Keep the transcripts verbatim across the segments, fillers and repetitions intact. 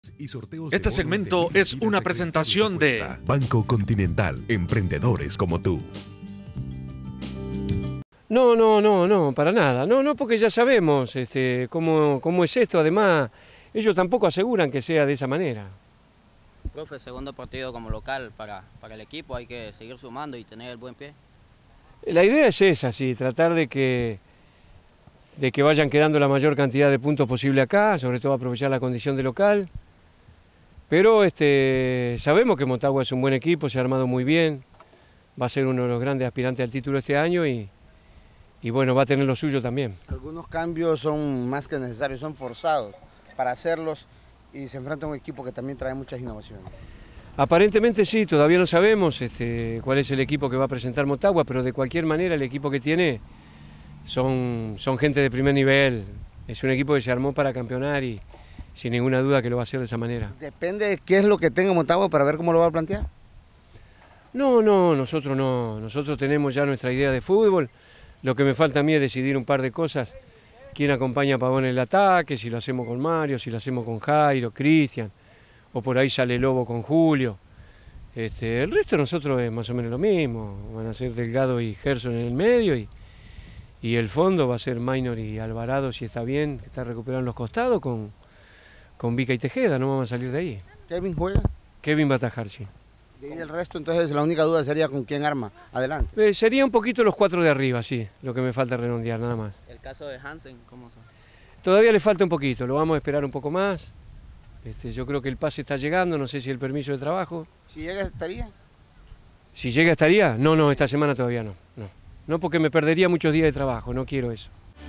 Este segmento es una presentación de Banco Continental, emprendedores como tú. No, no, no, no, para nada. No, no, porque ya sabemos este, cómo, cómo es esto. Además, ellos tampoco aseguran que sea de esa manera. Profe, segundo partido como local para, para el equipo, hay que seguir sumando y tener el buen pie. La idea es esa, sí, tratar de que, de que vayan quedando la mayor cantidad de puntos posible acá, sobre todo aprovechar la condición de local. Pero este, sabemos que Motagua es un buen equipo, se ha armado muy bien, va a ser uno de los grandes aspirantes al título este año y, y bueno, va a tener lo suyo también. Algunos cambios son más que necesarios, son forzados para hacerlos y se enfrenta a un equipo que también trae muchas innovaciones. Aparentemente sí, todavía no sabemos este, cuál es el equipo que va a presentar Motagua, pero de cualquier manera el equipo que tiene son, son gente de primer nivel, es un equipo que se armó para campeonar y sin ninguna duda que lo va a hacer de esa manera. Depende de qué es lo que tenga Motagua para ver cómo lo va a plantear. No, no, nosotros no, nosotros tenemos ya nuestra idea de fútbol, lo que me falta a mí es decidir un par de cosas, quién acompaña a Pavón en el ataque, si lo hacemos con Mario, si lo hacemos con Jairo, Cristian, o por ahí sale Lobo con Julio. Este, el resto de nosotros es más o menos lo mismo, van a ser Delgado y Gerson en el medio y, y el fondo va a ser Maynor y Alvarado si está bien, que está recuperando los costados con, con Vica y Tejeda, no vamos a salir de ahí. ¿Kevin juega? Kevin va a atajar, sí. Y el resto entonces la única duda sería con quién arma, adelante. Eh, sería un poquito los cuatro de arriba, sí, lo que me falta redondear, nada más. El caso de Hansen, ¿cómo son? Todavía le falta un poquito, lo vamos a esperar un poco más. Este, yo creo que el pase está llegando, no sé si el permiso de trabajo. Si llega, ¿estaría? Si llega, ¿estaría? No, no, esta semana todavía no. No, no porque me perdería muchos días de trabajo, no quiero eso.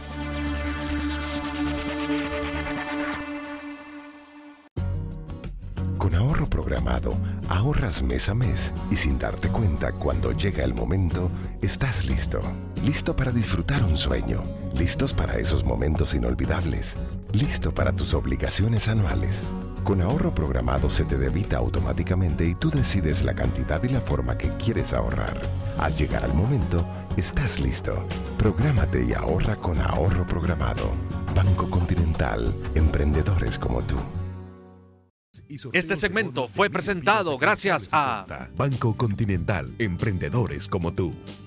Con ahorro programado, ahorras mes a mes y sin darte cuenta, cuando llega el momento, estás listo. Listo para disfrutar un sueño. Listos para esos momentos inolvidables. Listo para tus obligaciones anuales. Con ahorro programado se te debita automáticamente y tú decides la cantidad y la forma que quieres ahorrar. Al llegar al momento, estás listo. Prográmate y ahorra con ahorro programado. Banco Continental, emprendedores como tú. Este segmento fue presentado gracias a Banco Continental, emprendedores como tú.